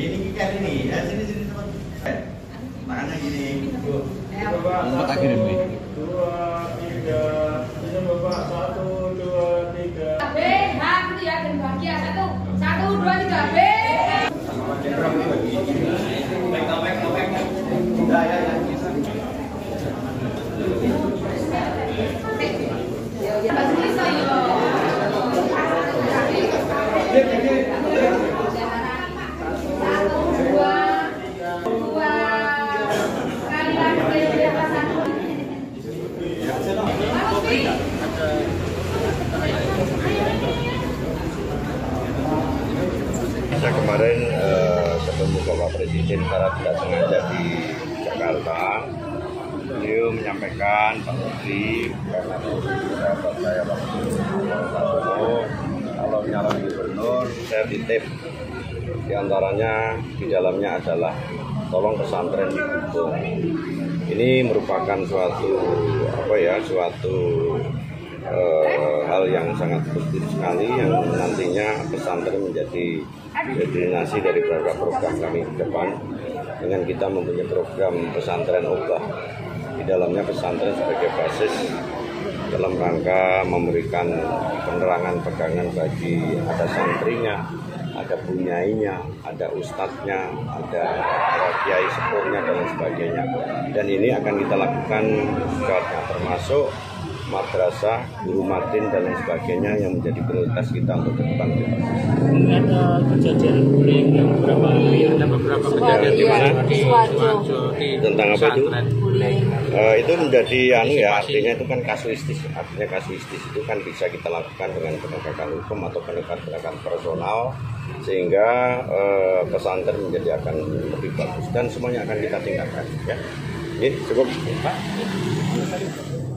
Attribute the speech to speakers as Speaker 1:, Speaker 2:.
Speaker 1: ini kan ini. Ya sini teman. Tangannya gini.
Speaker 2: Bapak kirim nih.
Speaker 3: 2, 3. Ini Bapak 1, 2, 3.
Speaker 4: B, H gitu ya, dan bahagia. 1, 2, 3, B.
Speaker 5: Saya kemarin ketemu Bapak Presiden secara tidak sengaja di Jakarta. Beliau menyampaikan Pak Menteri karena sahabat saya waktu kalau nyalon gubernur saya titip diantaranya di dalamnya adalah tolong pesantren didukung. Ini merupakan suatu hal yang sangat positif sekali yang nantinya pesantren menjadi destinasi dari beberapa program kami ke depan dengan kita mempunyai program pesantren obah. Di dalamnya pesantren sebagai basis dalam rangka memberikan penerangan pegangan bagi ada santrinya, ada bunyainya, ada ustadznya, ada kiai sepuhnya dan sebagainya. Dan ini akan kita lakukan termasuk madrasah, guru matin dan lain sebagainya yang menjadi prioritas kita untuk ke depan.
Speaker 3: Ada kejadian bullying yang beberapa kejadian
Speaker 5: di mana?
Speaker 3: Tentang
Speaker 5: apa itu? Itu menjadi artinya itu kan kasuistis. Artinya kasuistis itu kan bisa kita lakukan dengan penegakan hukum atau penegakan personal sehingga pesantren menjadi akan lebih bagus dan semuanya akan kita tingkatkan. Ya, ini cukup Pak.